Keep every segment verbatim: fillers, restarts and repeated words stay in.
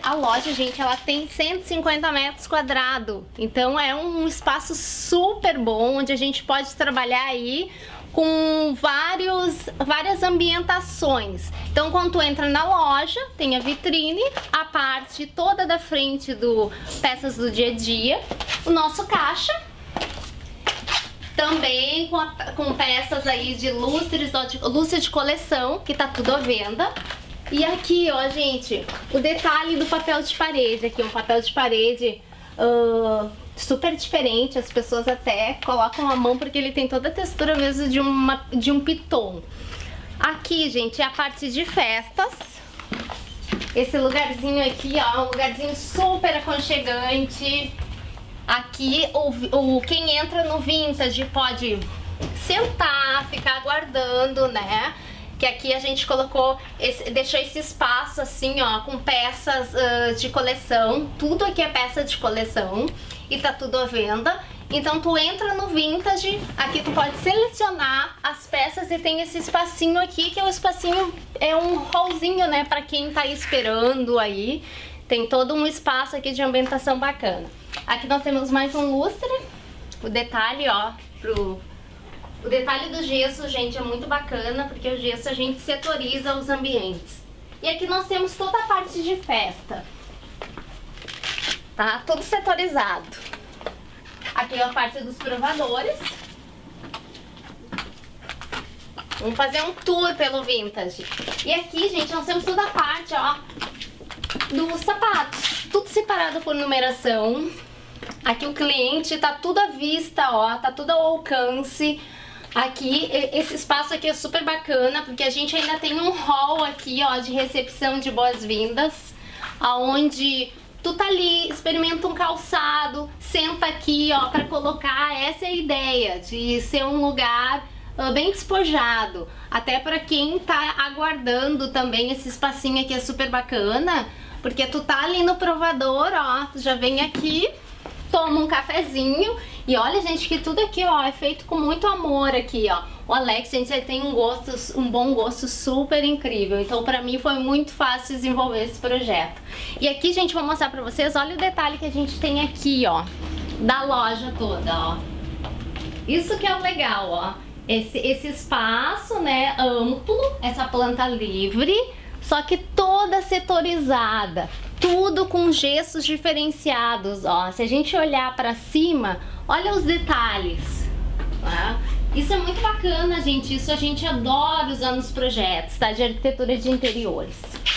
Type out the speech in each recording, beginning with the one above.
a loja, gente, ela tem cento e cinquenta metros quadrados. Então é um espaço super bom, onde a gente pode trabalhar aí com vários, várias ambientações. Então quando tu entra na loja, tem a vitrine, a parte toda da frente do peças do dia a dia, o nosso caixa, também com, a, com peças aí de lustres, de, lustre de coleção, que tá tudo à venda. E aqui, ó, gente, o detalhe do papel de parede, aqui um papel de parede uh, super diferente, as pessoas até colocam a mão porque ele tem toda a textura mesmo de, uma, de um piton. Aqui, gente, é a parte de festas. Esse lugarzinho aqui, ó, um lugarzinho super aconchegante. Aqui, o, o, quem entra no vintage pode sentar, ficar aguardando, né? Que aqui a gente colocou, esse, deixou esse espaço assim, ó, com peças uh, de coleção. Tudo aqui é peça de coleção e tá tudo à venda. Então tu entra no vintage, aqui tu pode selecionar as peças e tem esse espacinho aqui, que é um espacinho, é um hallzinho, né, pra quem tá esperando aí. Tem todo um espaço aqui de ambientação bacana. Aqui nós temos mais um lustre, o detalhe, ó, pro... O detalhe do gesso, gente, é muito bacana, porque o gesso a gente setoriza os ambientes. E aqui nós temos toda a parte de festa, tá? Tudo setorizado. Aqui é a parte dos provadores. Vamos fazer um tour pelo vintage. E aqui, gente, nós temos toda a parte, ó, dos sapatos. Tudo separado por numeração. Aqui o cliente tá tudo à vista, ó, tá tudo ao alcance. Aqui, esse espaço aqui é super bacana, porque a gente ainda tem um hall aqui, ó, de recepção de boas-vindas, aonde tu tá ali, experimenta um calçado, senta aqui, ó, pra colocar. Essa é a ideia, de ser um lugar uh, bem despojado. Até pra quem tá aguardando também, esse espacinho aqui é super bacana, porque tu tá ali no provador, ó, tu já vem aqui, toma um cafezinho. E olha, gente, que tudo aqui, ó, é feito com muito amor aqui, ó. O Alex, gente, ele tem um gosto, um bom gosto super incrível. Então, pra mim, foi muito fácil desenvolver esse projeto. E aqui, gente, vou mostrar pra vocês, olha o detalhe que a gente tem aqui, ó, da loja toda, ó. Isso que é o legal, ó. Esse, esse espaço, né, amplo, essa planta livre, só que toda setorizada. Tudo com gessos diferenciados, ó. Se a gente olhar pra cima, olha os detalhes, tá? Isso é muito bacana, gente. Isso a gente adora usar nos projetos, tá? De arquitetura de interiores.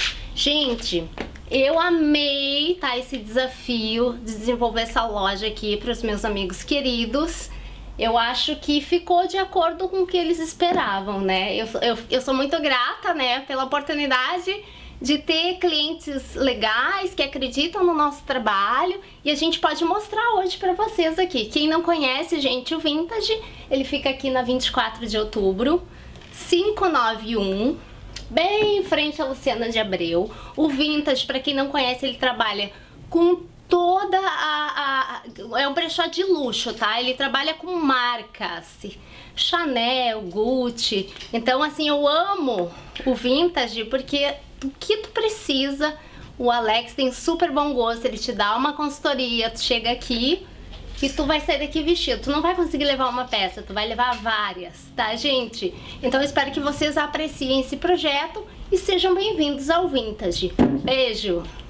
Gente, eu amei, tá? Esse desafio de desenvolver essa loja aqui para os meus amigos queridos. Eu acho que ficou de acordo com o que eles esperavam, né? Eu, eu, eu sou muito grata, né, pela oportunidade de ter clientes legais que acreditam no nosso trabalho, e a gente pode mostrar hoje pra vocês aqui. Quem não conhece, gente, o Vintage, ele fica aqui na vinte e quatro de outubro, quinhentos e noventa e um, bem em frente a Luciana de Abreu. O Vintage, pra quem não conhece, ele trabalha com toda a, a... é um brechó de luxo, tá? Ele trabalha com marcas, Chanel, Gucci. Então, assim, eu amo o Vintage porque o que tu precisa, o Alex tem super bom gosto, ele te dá uma consultoria, tu chega aqui e tu vai sair daqui vestido. Tu não vai conseguir levar uma peça, tu vai levar várias, tá, gente? Então eu espero que vocês apreciem esse projeto e sejam bem-vindos ao Vintage. Beijo!